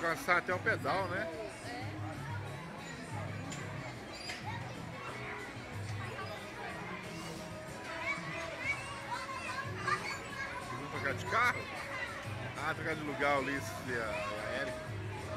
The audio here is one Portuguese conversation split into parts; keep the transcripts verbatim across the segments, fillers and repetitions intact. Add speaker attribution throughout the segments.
Speaker 1: alcançar até o pedal, né? Vocês vão trocar de carro? Ah, trocar de lugar, o Ulisses e a, a Érica.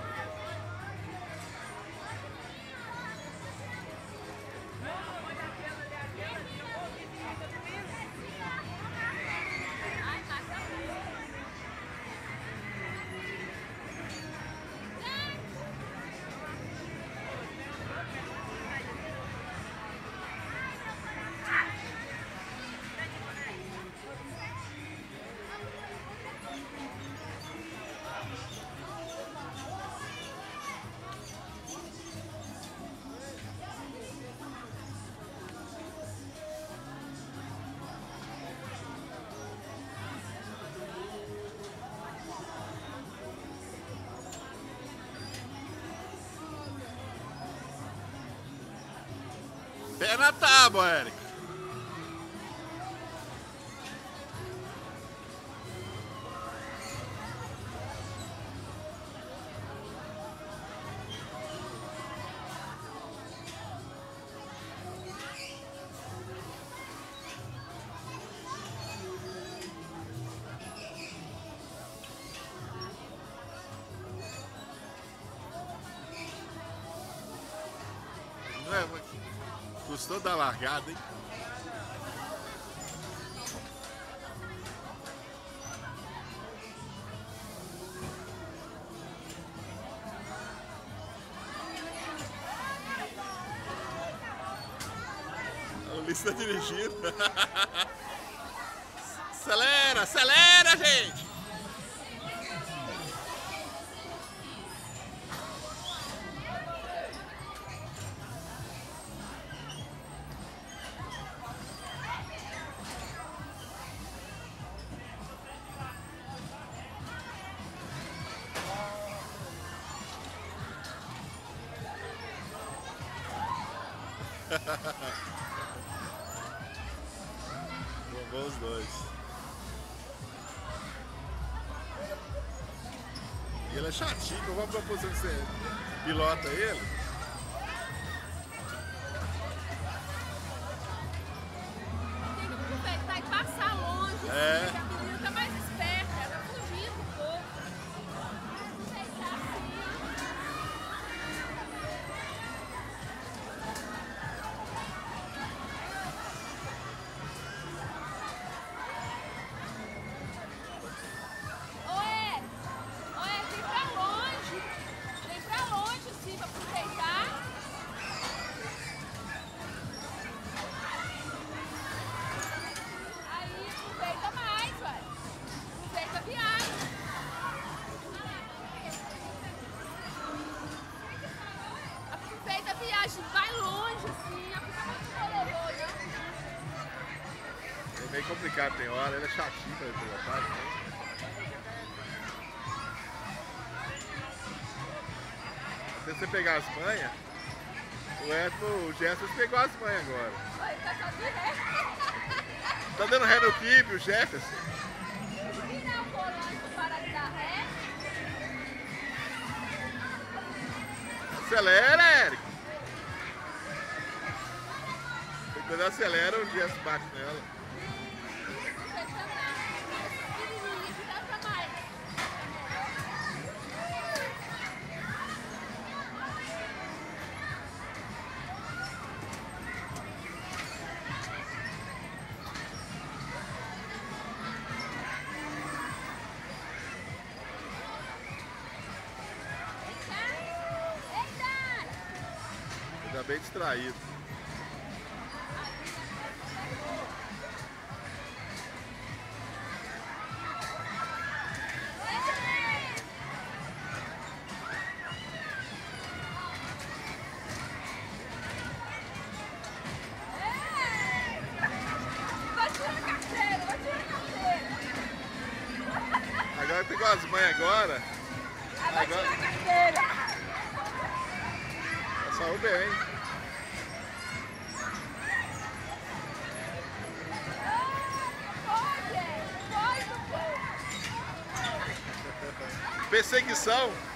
Speaker 1: Pé na tábua, Érica. Não é, mas... Gostou da largada, hein? O Ulisses está dirigindo. Acelera, acelera, gente! Bombou os dois. E ele é chatinho, eu vou pra posição que você pilota ele.
Speaker 2: Tem que aproveitar e passar longe.
Speaker 1: É.
Speaker 2: Assim, a menina tá mais esperta, ela tá fugindo um pouco. Aproveitar assim. Vai longe, assim, a fica muito doloroso, né?
Speaker 1: É meio complicado, tem hora, ele é chatinho pra pilotar, né? Até você pegar as manhas, o Edson, o Jefferson pegou as manhas agora.
Speaker 2: Vai, tá só de ré.
Speaker 1: Tá dando ré no kibe, o Jefferson?
Speaker 2: Virar o volante pra parar de dar ré.
Speaker 1: Acelera, Érica! Quando acelera, o Jefferson bate nela. Ainda bem distraído. Agora pegou as mães agora. Agora. Passou bem. Perseguição.